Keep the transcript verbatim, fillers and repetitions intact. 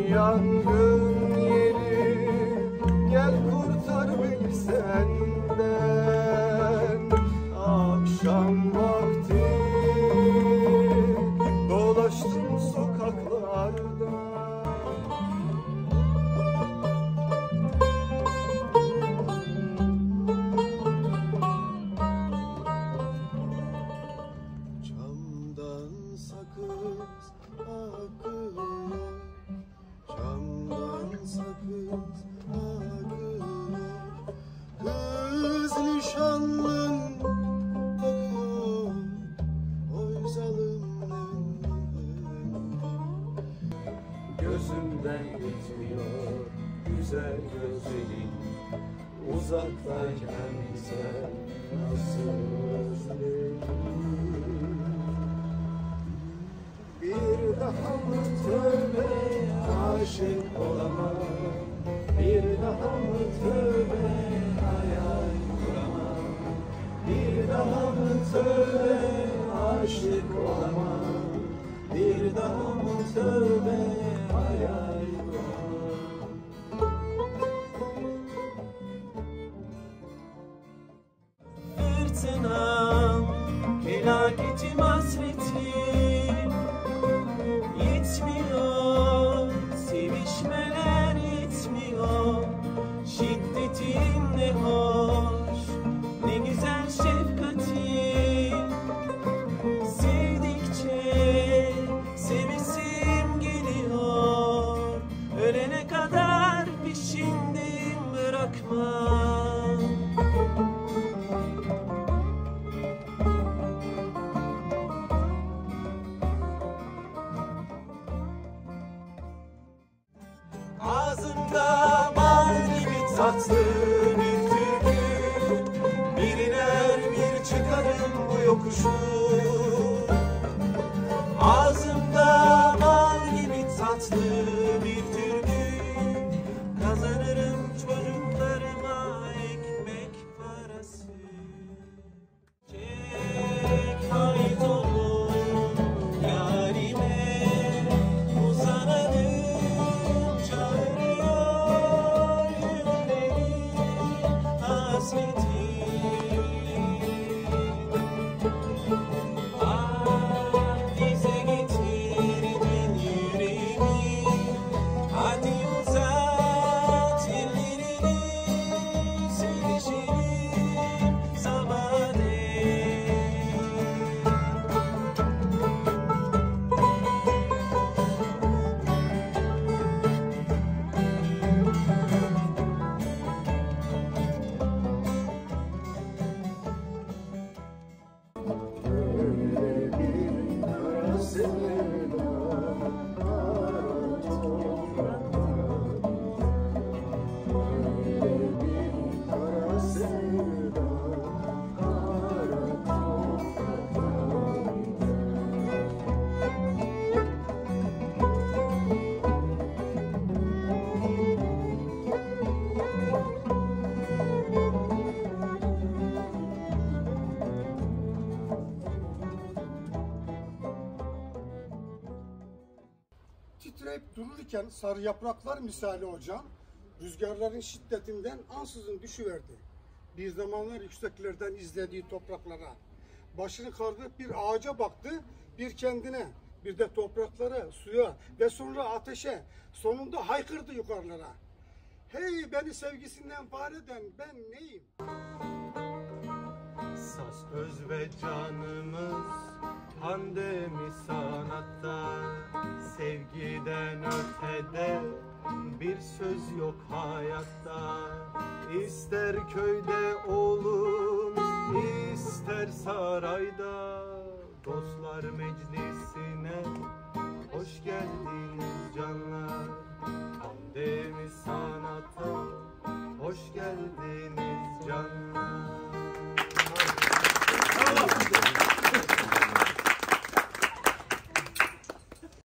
yangın yeri, gel kurtar beni senden. Akşam vakti dolaştım sokaklarda, camdan sakız akıyor, camdan sakız akıyor. Kız nişanlın bakıyor, oy zalimden. Gözümden gitmiyor güzel gözlerin, uzaktayken sen nasıl özledim. Bir daha mı tövbe aşık olamam, bir daha mı tövbe hayal kuramam, bir daha mı tövbe aşık olamam, bir daha mı tövbe hayal kuramam. Fırtınam, felaketim, hasretim yetmiyor, sevişmeler yetmiyor. Şiddetin ne hoş, ne güzel şefkatin. Sevdikçe sevesim geliyor, ölene kadar peşindeyim, bırakmam. Ağzımda bal gibi tatlı bir türkü, bir iner bir çıkarım bu yokuşu. Ağzımda bal gibi tatlı bir türkü, kazanırım çocuklarıma ekmek parası. Çek haydolun yarime, uzanalım çağırıyor yüreğim hasreti. Titreyip dururken sarı yapraklar misali hocam, rüzgarların şiddetinden ansızın düşüverdi. Bir zamanlar yükseklerden izlediği topraklara. Başını kaldırıp bir ağaca baktı, bir kendine, bir de topraklara, suya ve sonra ateşe. Sonunda haykırdı yukarılara. Hey beni sevgisinden var eden ben neyim? Saz, öz ve canımız pandemi sanatta, sevgiden ötede bir söz yok hayatta. İster köyde olun, ister sarayda, dostlar meclisine hoş geldiniz canlar. Pandemi sanata hoş geldiniz canlar.